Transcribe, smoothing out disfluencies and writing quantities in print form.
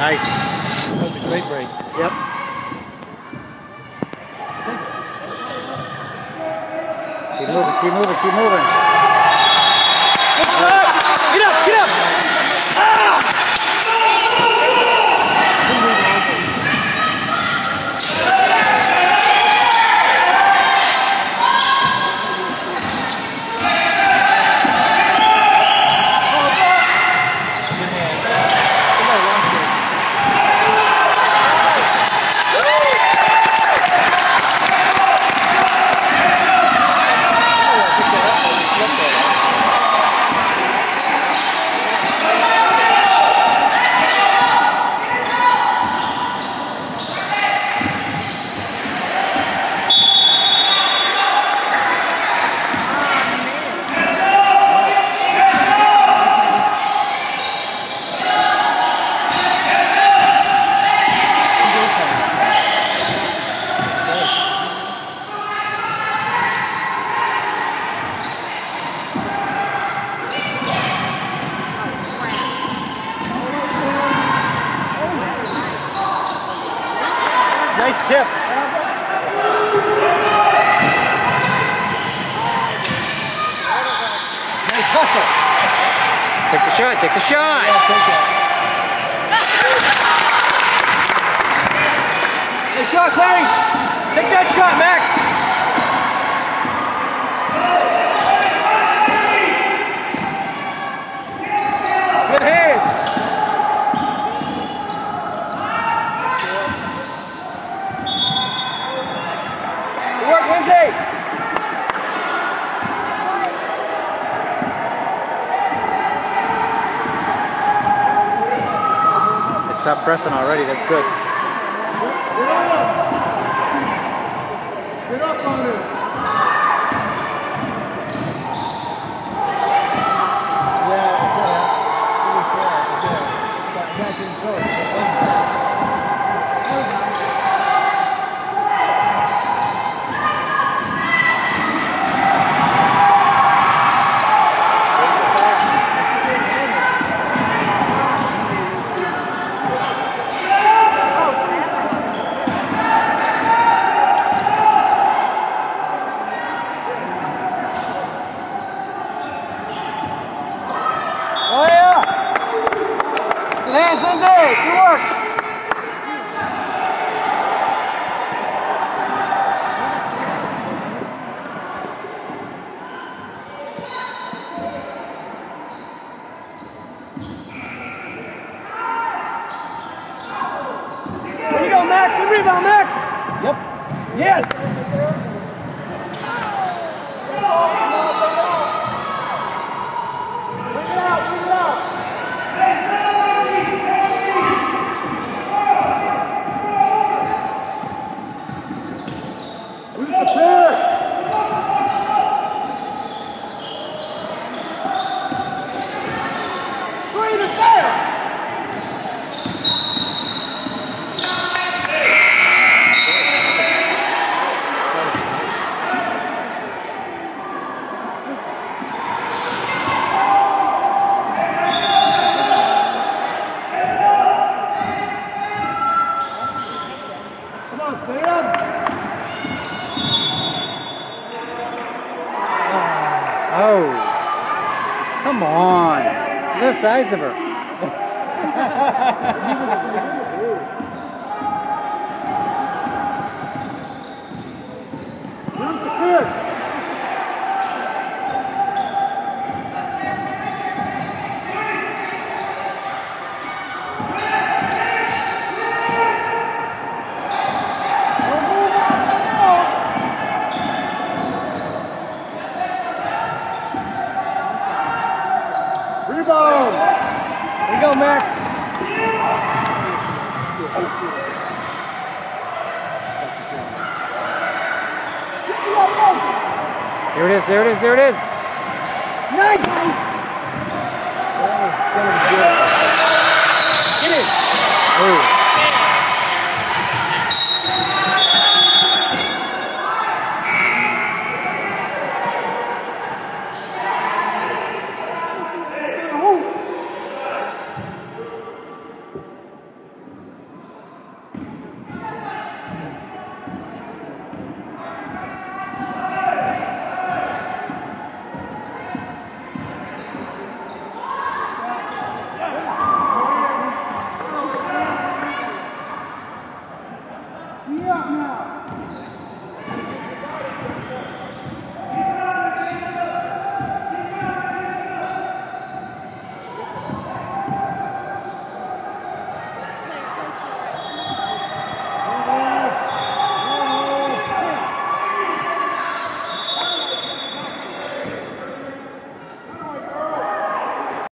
Nice. That was a great break. Yep. Keep moving, keep moving, keep moving. Good shot! Get up, get up! Nice tip. Nice hustle. Take the shot, take the shot. Yeah, take it. Nice shot, Clay. Take that shot, Mac. Good hands. Good work, Lindsay. They stopped pressing already, that's good. Get up on it. Oh yeah! Good hands, Lindsay! Good work! There you go, Mac! Good rebound, Mac! Yep. Yes! Oh, come on. Look at the size of her. Rebound! There you go, Mac. There it is, there it is, there it is. Nice! That was good. Get it! Oh.